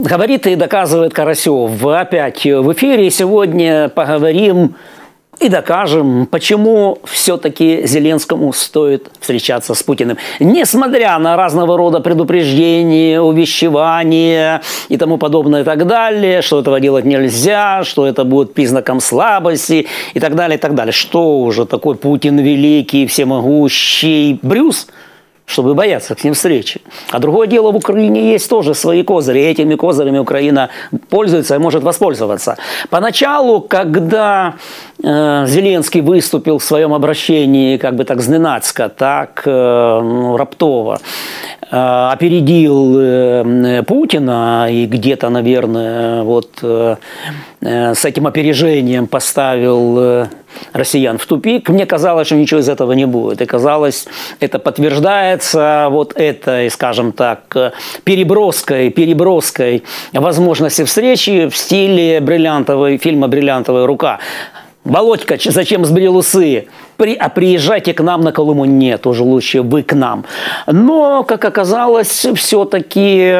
Говорит и доказывает Карасев. Опять в эфире. Сегодня поговорим и докажем, почему все-таки Зеленскому стоит встречаться с Путиным. Несмотря на разного рода предупреждения, увещевания и тому подобное и так далее, что этого делать нельзя, что это будет признаком слабости и так далее, и так далее. Что уже такой Путин великий, всемогущий Брюс, чтобы бояться с ним встречи. А другое дело, в Украине есть тоже свои козыри. И этими козырями Украина пользуется и может воспользоваться. Поначалу, когда Зеленский выступил в своем обращении как бы так зненацька, так раптово, опередил Путина и где-то, наверное, вот с этим опережением поставил россиян в тупик. Мне казалось, что ничего из этого не будет. И казалось, это подтверждается вот этой, скажем так, переброской возможности встречи в стиле фильма «Бриллиантовая рука». Володька, зачем сбрил усы? А приезжайте к нам на Колыму. Нет, уже лучше вы к нам. Но, как оказалось, все-таки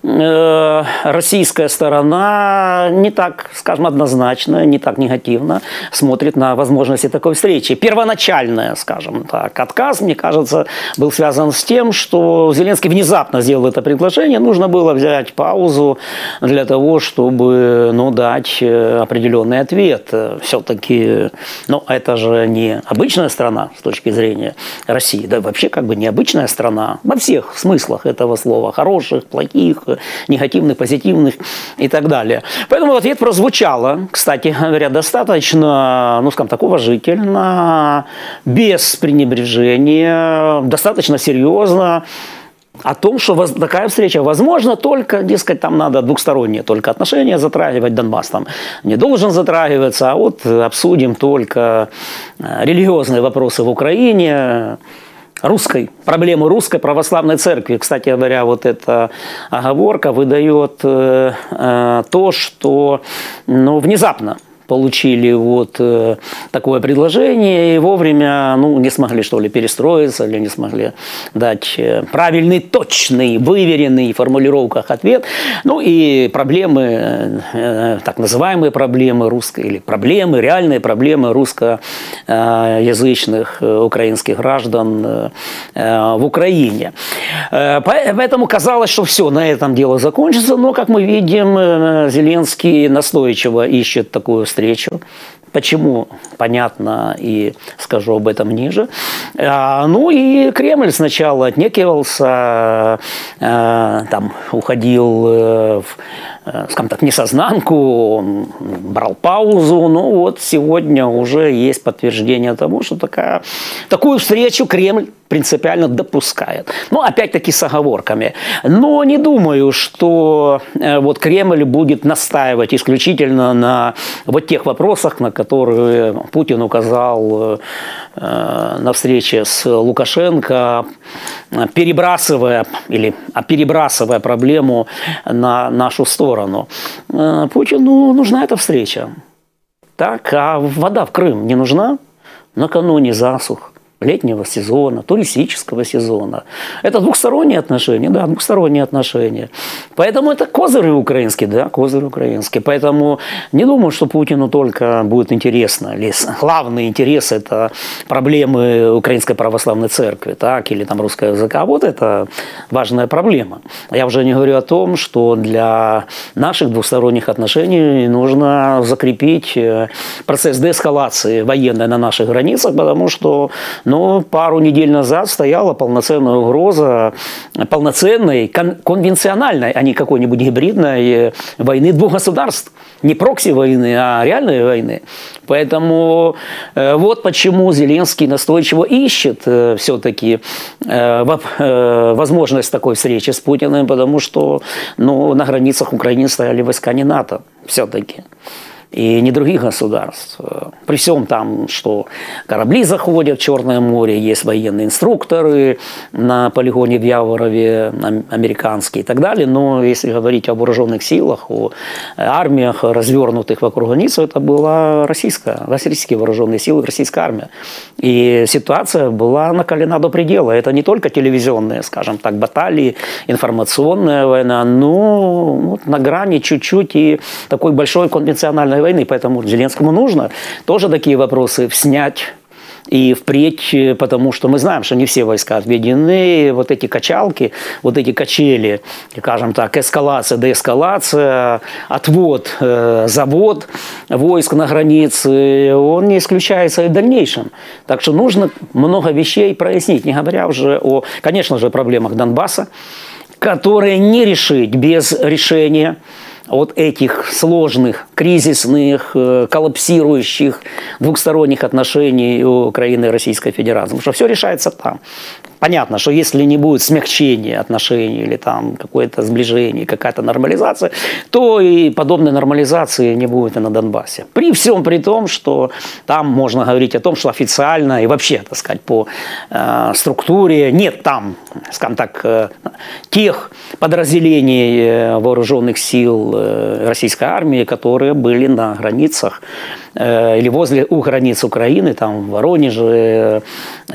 российская сторона не так, скажем, однозначно, не так негативно смотрит на возможности такой встречи. Первоначальный, скажем так, отказ, мне кажется, был связан с тем, что Зеленский внезапно сделал это предложение. Нужно было взять паузу для того, чтобы дать определенный ответ. Все-таки, это же не обычная страна с точки зрения России, да вообще как бы необычная страна во всех смыслах этого слова, хороших, плохих, негативных, позитивных и так далее. Поэтому ответ прозвучало, кстати говоря, достаточно, скажем так, уважительно, без пренебрежения, достаточно серьезно. О том, что такая встреча возможна, только, дескать, там надо двухсторонние только отношения затрагивать, Донбасс там не должен затрагиваться, а вот обсудим только религиозные вопросы в Украине, проблему русской православной церкви. Кстати говоря, вот эта оговорка выдает то, что внезапно получили вот такое предложение и вовремя, не смогли, что ли, перестроиться или не смогли дать правильный, точный, выверенный в формулировках ответ. И проблемы, так называемые проблемы русской, или реальные проблемы русскоязычных украинских граждан в Украине. Поэтому казалось, что все, на этом дело закончится, но, как мы видим, Зеленский настойчиво ищет такую встречу. Почему? Понятно, и скажу об этом ниже. И Кремль сначала отнекивался, уходил скажем так, несознанку, брал паузу. Вот сегодня уже есть подтверждение тому, что такую встречу Кремль принципиально допускает. Опять-таки с оговорками. Но не думаю, что вот Кремль будет настаивать исключительно на вот тех вопросах, на которые Путин указал на встрече с Лукашенко, перебрасывая проблему на нашу сторону. Путину нужна эта встреча. Так, а вода в Крым не нужна? Накануне засух летнего сезона, туристического сезона. Это двухсторонние отношения, да, двухсторонние отношения. Поэтому это козырь украинский, да, козырь украинский. Поэтому не думаю, что Путину только будет интересно, или главный интерес – это проблемы Украинской православной церкви, так, или там русского языка. Вот это важная проблема. Я уже не говорю о том, что для наших двусторонних отношений нужно закрепить процесс деэскалации военной на наших границах, потому что пару недель назад стояла полноценная угроза полноценной, конвенциональной, а не какой-нибудь гибридной войны двух государств. Не прокси-войны, а реальной войны. Поэтому вот почему Зеленский настойчиво ищет все-таки возможность такой встречи с Путиным, потому что на границах Украины стояли войска не НАТО все-таки. и не других государств. При всем там, что корабли заходят в Черное море, есть военные инструкторы на полигоне в Яворове, американские и так далее, но если говорить о вооруженных силах, о армиях, развернутых вокруг границы, это была российские вооруженные силы, российская армия. И ситуация была накалена до предела. Это не только телевизионные, скажем так, баталии, информационная война, но вот на грани чуть-чуть и такой большой конвенциональной войны. Поэтому Зеленскому нужно тоже такие вопросы снять и впредь, потому что мы знаем, что не все войска отведены, вот эти качалки, вот эти качели, скажем так, эскалация, деэскалация, отвод, завод войск на границе, он не исключается и в дальнейшем. Так что нужно много вещей прояснить, не говоря уже о, конечно же, проблемах Донбасса, которые не решить без решения от этих сложных, кризисных, коллапсирующих двухсторонних отношений Украины и Российской Федерации. Потому что все решается там. Понятно, что если не будет смягчения отношений или там какое-то сближение, какая-то нормализация, то и подобной нормализации не будет и на Донбассе. При всем при том, что там можно говорить о том, что официально и вообще, так сказать, по структуре нет там, скажем так, тех подразделений вооруженных сил российской армии, которые были на границах или у границ Украины, там в Воронеже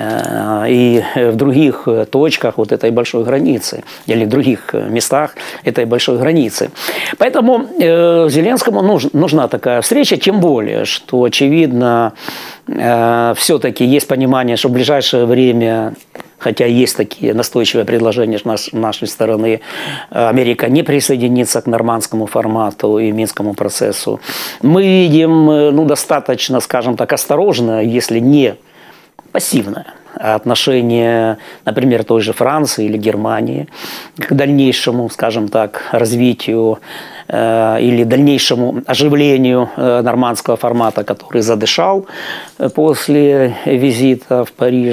и в других точках вот этой большой границы, или в других местах этой большой границы. Поэтому Зеленскому нужна такая встреча, тем более, что, очевидно, все-таки есть понимание, что в ближайшее время, хотя есть такие настойчивые предложения с нашей стороны, Америка не присоединится к нормандскому формату и минскому процессу. Мы видим, достаточно, скажем так, осторожно, если не пассивное отношение, например, той же Франции или Германии к дальнейшему, скажем так, развитию или дальнейшему оживлению нормандского формата, который задышал после визита в Париж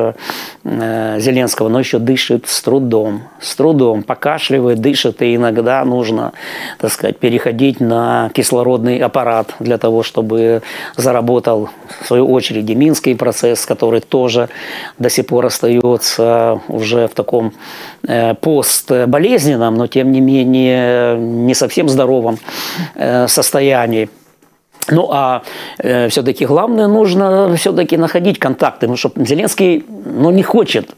Зеленского, но еще дышит с трудом, покашливает, дышит, и иногда нужно, так сказать, переходить на кислородный аппарат для того, чтобы заработал, в свою очередь, и Минский процесс, который тоже до сих пор остается уже в таком постболезненном, но тем не менее не совсем здоровом состоянии. Ну, а все-таки главное, нужно все-таки находить контакты, потому что Зеленский, не хочет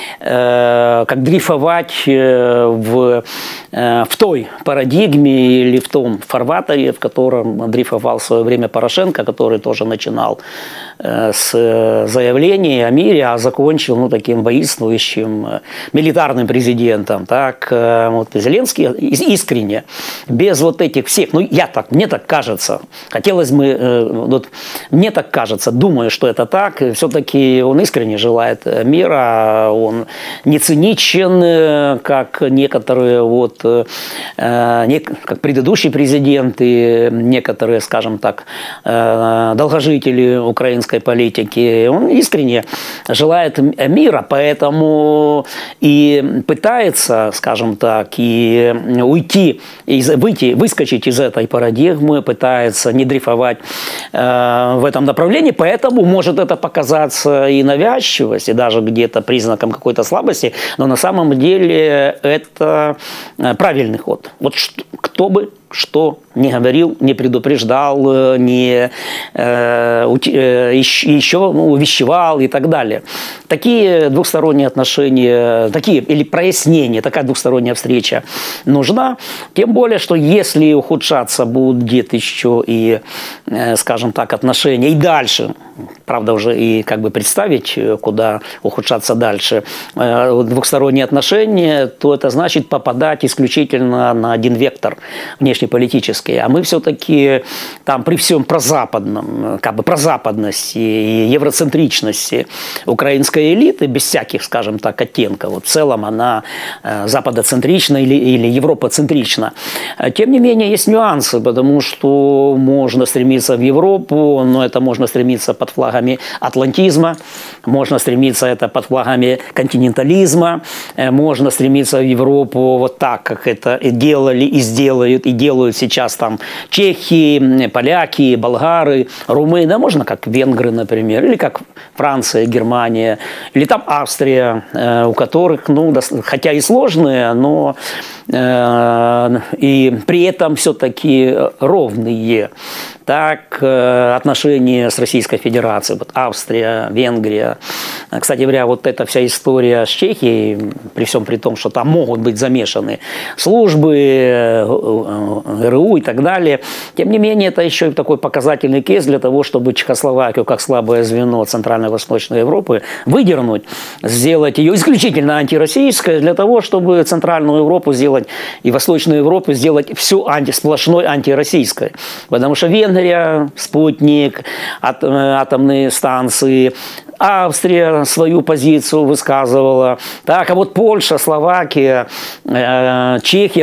как дрейфовать в той парадигме или в том фарватере, в котором дрейфовал в свое время Порошенко, который тоже начинал с заявлений о мире, а закончил таким воинствующим милитарным президентом. Так, вот Зеленский искренне, без вот этих всех, мне так кажется, хотелось бы, мне так кажется, думаю, что это так, все-таки он искренне желает мира, он не циничен, как некоторые, как предыдущие президенты, некоторые, скажем так, долгожители украинской политики. Он искренне желает мира, поэтому и пытается, скажем так, и выскочить из этой парадигмы, пытается не дрейфовать в этом направлении, поэтому может это показаться и навязчивость, и даже где-то признаком какой-то слабости, но на самом деле это правильный ход. Вот кто бы что не говорил, не предупреждал, не еще увещевал и так далее. Такие двухсторонние отношения, или прояснения, такая двухсторонняя встреча нужна. Тем более, что если ухудшаться будет еще и, скажем так, отношения и дальше, правда, уже и представить, куда ухудшаться дальше, двухсторонние отношения, то это значит попадать исключительно на один вектор внешнеполитический. А мы все-таки там при всем прозападном, прозападности и евроцентричности украинской элиты, без всяких, скажем так, оттенков, в целом она западоцентрична или европоцентрична. Тем не менее, есть нюансы, потому что можно стремиться в Европу, но это можно стремиться под флагами атлантизма, можно стремиться это под флагами континентализма, можно стремиться в Европу вот так, как это делали и сделают, и делают сейчас там чехи, поляки, болгары, румыны, а можно как венгры, например, или как Франция, Германия, или там Австрия, у которых, ну, хотя и сложные, но и при этом все-таки ровные. Так, отношения с Российской Федерацией, вот Австрия, Венгрия. Кстати говоря, вот эта вся история с Чехией, при всем при том, что там могут быть замешаны службы, ГРУ и так далее, тем не менее, это еще и такой показательный кейс для того, чтобы Чехословакию, как слабое звено Центрально-Восточной Европы, выдернуть, сделать ее исключительно антироссийской, для того, чтобы Центральную Европу сделать и Восточную Европу сделать всю сплошной антироссийской. Потому что Венгрия, спутник, атомные станции, Австрия свою позицию высказывала. Так, а вот Польша, Словакия, Чехия,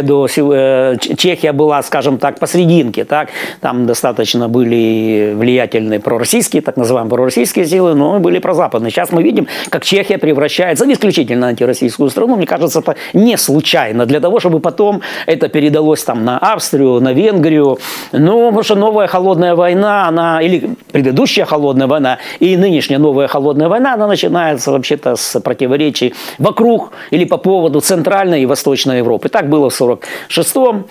Чехия была, скажем так, посрединке. Так? Там достаточно были влиятельные пророссийские, так называемые пророссийские силы, но были прозападные. Сейчас мы видим, как Чехия превращается в исключительно антироссийскую страну. Мне кажется, это не случайно. Для того, чтобы потом это передалось там на Австрию, на Венгрию. Ну, потому что новая холодная война, она, или предыдущая холодная война, и нынешняя новая холодная война, она начинается вообще-то с противоречий вокруг или по поводу Центральной и Восточной Европы. Так было в 1946-м,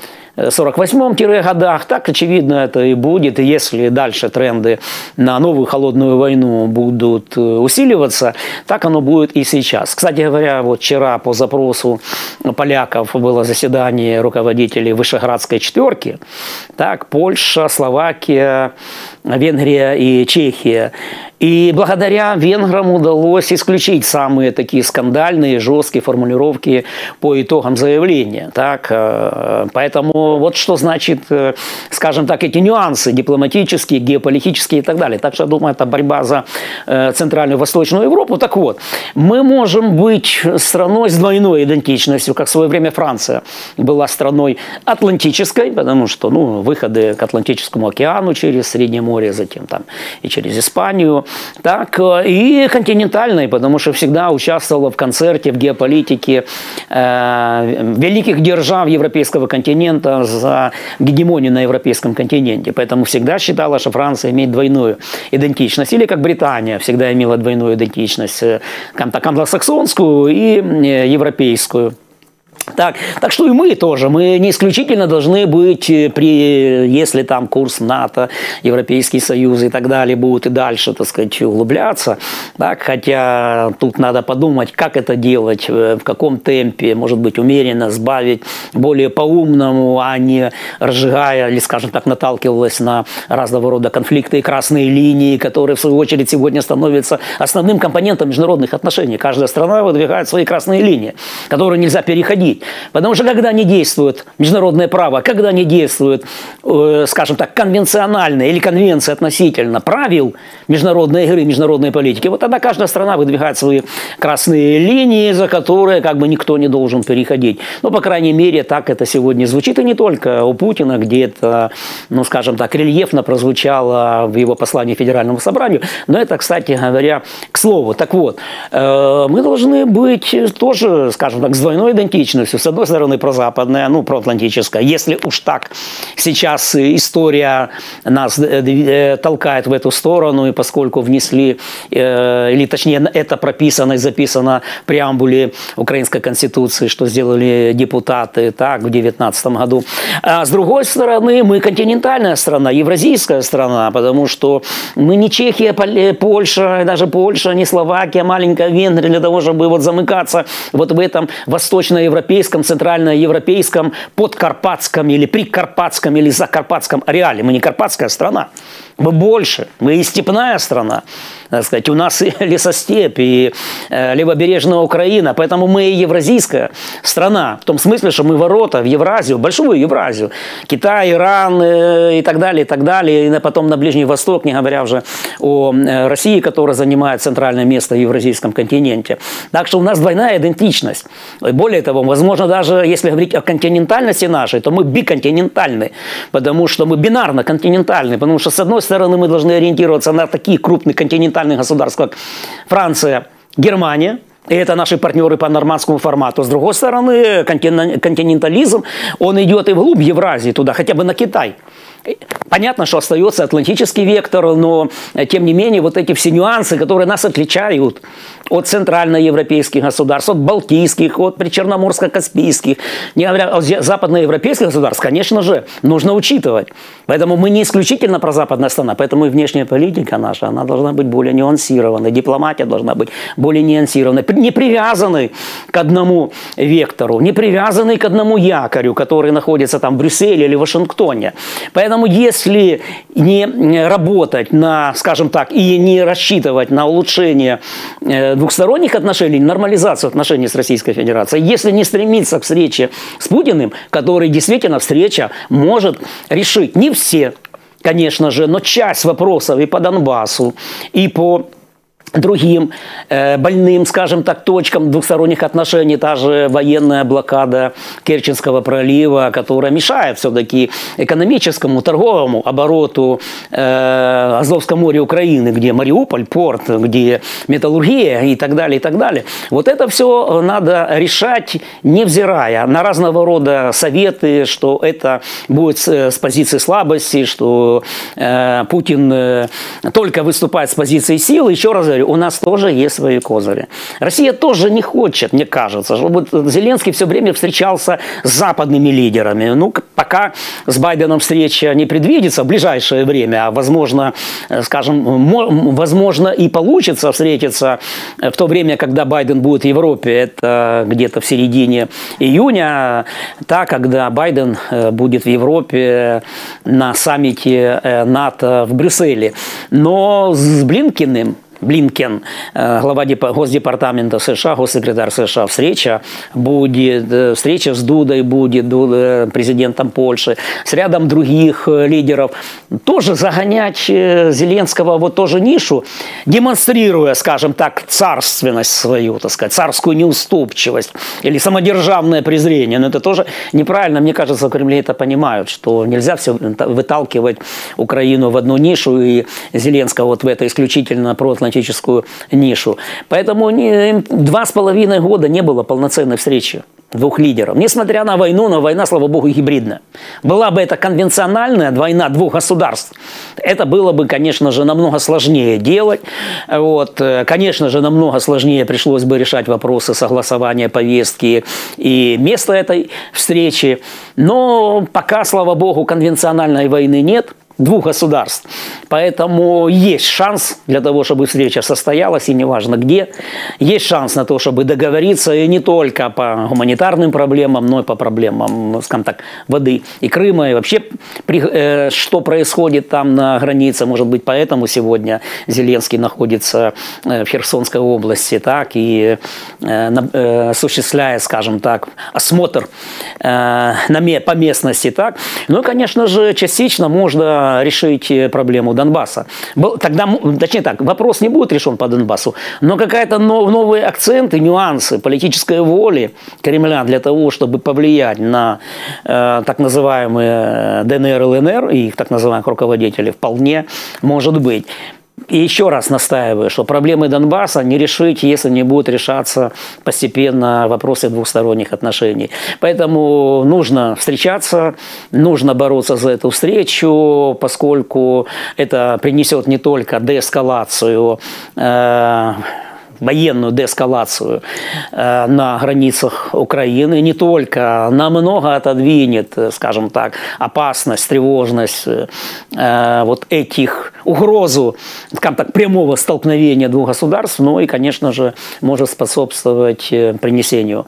1948 годах, так, очевидно, это и будет. И если дальше тренды на новую холодную войну будут усиливаться, так оно будет и сейчас. Кстати говоря, вот вчера по запросу поляков было заседание руководителей Вышеградской четверки. Так, Польша, Словакия, Венгрия и Чехия. И благодаря венграм удалось исключить самые такие скандальные, жесткие формулировки по итогам заявления. Так, поэтому вот что значит, скажем так, эти нюансы дипломатические, геополитические и так далее. Так что, я думаю, это борьба за Центральную и Восточную Европу. Так вот, мы можем быть страной с двойной идентичностью, как в свое время Франция была страной атлантической, потому что, ну, выходы к Атлантическому океану через Среднее море, затем там и через Испанию. Так, и континентальной, потому что всегда участвовала в концерте, в геополитике великих держав европейского континента за гегемонию на европейском континенте. Поэтому всегда считала, что Франция имеет двойную идентичность. Или как Британия всегда имела двойную идентичность, так, англосаксонскую и европейскую. Так что и мы тоже, мы не исключительно должны быть, если там курс НАТО, Европейский Союз и так далее будут и дальше, так сказать, углубляться, так, хотя тут надо подумать, как это делать, в каком темпе, может быть, умеренно сбавить, более по-умному, а не разжигая или, скажем так, наталкивалась на разного рода конфликты и красные линии, которые, в свою очередь, сегодня становятся основным компонентом международных отношений. Каждая страна выдвигает свои красные линии, которые нельзя переходить. Потому что когда не действует международное право, когда не действует, скажем так, конвенциональные или конвенции относительно правил международной игры, международной политики, вот тогда каждая страна выдвигает свои красные линии, за которые как бы никто не должен переходить. Ну, по крайней мере, так это сегодня звучит. И не только у Путина, где это, ну, скажем так, рельефно прозвучало в его послании Федеральному собранию. Но это, кстати говоря, к слову. Так вот, мы должны быть тоже, скажем так, с двойной идентичностью. С одной стороны, прозападная, ну, проатлантическая. Если уж так сейчас история нас толкает в эту сторону, и поскольку внесли, или точнее, это прописано и записано в преамбуле Украинской Конституции, что сделали депутаты так, в 2019 году. А с другой стороны, мы континентальная страна, евразийская страна, потому что мы не Чехия, Польша, даже Польша, не Словакия, маленькая Венгрия, для того, чтобы вот замыкаться вот в этом восточноевропейском, центральноевропейском, подкарпатском или прикарпатском или закарпатском ареале. Мы не карпатская страна. Мы больше. Мы и степная страна. Так сказать. У нас и лесостепь, и левобережная Украина. Поэтому мы и евразийская страна. В том смысле, что мы ворота в Евразию, большую Евразию. Китай, Иран и так далее, и так далее. И потом на Ближний Восток, не говоря уже о России, которая занимает центральное место в евразийском континенте. Так что у нас двойная идентичность. Более того, возможно, даже если говорить о континентальности нашей, то мы биконтинентальны. Потому что мы бинарно-континентальны. Потому что, с одной стороны, мы должны ориентироваться на такие крупные континентальные государства, как Франция, Германия, И это наши партнеры по нормандскому формату. С другой стороны, континентализм, он идет и вглубь Евразии, туда, хотя бы на Китай. Понятно, что остается атлантический вектор, но тем не менее вот эти все нюансы, которые нас отличают от центральноевропейских государств, от балтийских, от причерноморско-каспийских, не говоря о западноевропейских государств, конечно же, нужно учитывать. Поэтому мы не исключительно прозападная страна, поэтому и внешняя политика наша, она должна быть более нюансированной, дипломатия должна быть более нюансированной, не привязанной к одному вектору, не привязанной к одному якорю, который находится там в Брюсселе или Вашингтоне. Поэтому если не работать на, скажем так, и не рассчитывать на улучшение двухсторонних отношений, нормализацию отношений с Российской Федерацией, если не стремиться к встрече с Путиным, который действительно встреча может решить не все, конечно же, но часть вопросов и по Донбассу, и по другим больным, скажем так, точкам двухсторонних отношений, та же военная блокада Керченского пролива, которая мешает все-таки экономическому, торговому обороту Азовского моря Украины, где Мариуполь, порт, где металлургия и так далее, и так далее. Вот это все надо решать, невзирая на разного рода советы, что это будет с позиции слабости, что Путин только выступает с позиции силы. Еще раз говорю, у нас тоже есть свои козыри. Россия тоже не хочет, мне кажется, чтобы Зеленский все время встречался с западными лидерами. Ну, пока с Байденом встреча не предвидится в ближайшее время, а возможно, скажем, возможно и получится встретиться в то время, когда Байден будет в Европе, это где-то в середине июня, когда Байден будет в Европе на саммите НАТО в Брюсселе. Но с Блинкен, глава Госдепартамента США, госсекретарь США, встреча с Дудой будет, президентом Польши, с рядом других лидеров. Тоже загонять Зеленского в эту же нишу, демонстрируя, скажем так, царственность свою, так сказать, царскую неуступчивость или самодержавное презрение. Но это тоже неправильно. Мне кажется, в Кремле это понимают, что нельзя все выталкивать Украину в одну нишу и Зеленского вот в это исключительно проатлантическую нишу. Поэтому 2,5 года не было полноценной встречи двух лидеров. Несмотря на войну, но война, слава богу, гибридная. Была бы это конвенциональная война двух государств, это было бы, конечно же, намного сложнее делать. Вот. Конечно же, намного сложнее пришлось бы решать вопросы согласования повестки и места этой встречи. Но пока, слава богу, конвенциональной войны нет. Двух государств. Поэтому есть шанс для того, чтобы встреча состоялась, и неважно где. Есть шанс на то, чтобы договориться и не только по гуманитарным проблемам, но и по проблемам, скажем так, воды и Крыма. И вообще, что происходит там на границе. Может быть, поэтому сегодня Зеленский находится в Херсонской области, так, и осуществляет, скажем так, осмотр по местности. Так. Ну и, конечно же, частично можно решить проблему Донбасса. Тогда, точнее так, вопрос не будет решен по Донбассу, но какая-то новые акценты, нюансы политической воли Кремля для того, чтобы повлиять на так называемые ДНР, ЛНР и их так называемых руководителей, вполне может быть. И еще раз настаиваю, что проблемы Донбасса не решить, если не будут решаться постепенно вопросы двухсторонних отношений. Поэтому нужно встречаться, нужно бороться за эту встречу, поскольку это принесет не только деэскалацию, военную деэскалацию на границах Украины, не только намного отодвинет, скажем так, опасность, тревожность вот этих, угрозу, скажем так, прямого столкновения двух государств, но и, конечно же, может способствовать принесению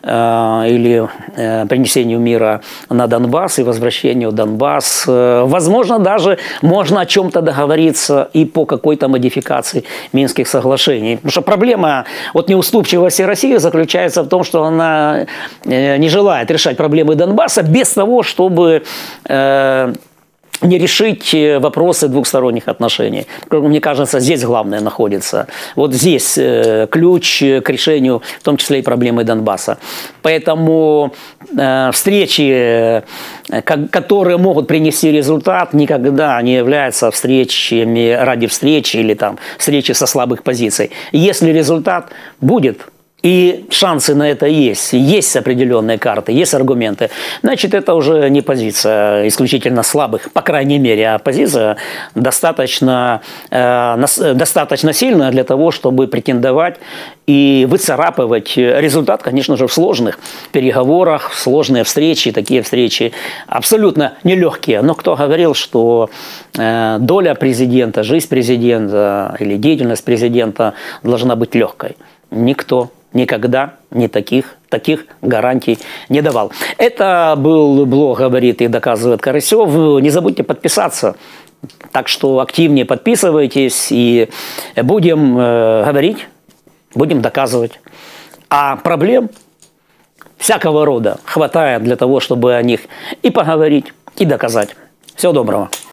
мира на Донбасс и возвращению Донбасс. Возможно, даже можно о чем-то договориться и по какой-то модификации Минских соглашений. Потому что проблема от неуступчивости России заключается в том, что она не желает решать проблемы Донбасса без того, чтобы не решить вопросы двухсторонних отношений. Мне кажется, здесь главное находится. Вот здесь ключ к решению, в том числе и проблемы Донбасса. Поэтому встречи, которые могут принести результат, никогда не являются встречами ради встречи или там встречи со слабых позиций. Если результат будет и шансы на это есть определенные карты, есть аргументы, значит, это уже не позиция исключительно слабых, по крайней мере, а позиция достаточно сильная для того, чтобы претендовать и выцарапывать результат, конечно же, в сложных переговорах, сложные встречи, такие встречи абсолютно нелегкие. Но кто говорил, что доля президента, жизнь президента или деятельность президента должна быть легкой? Никто никогда таких гарантий не давал. Это был блог «Говорит и доказывает Карасев». Не забудьте подписаться. Так что активнее подписывайтесь и будем говорить, будем доказывать. А проблем всякого рода хватает для того, чтобы о них и поговорить, и доказать. Всего доброго.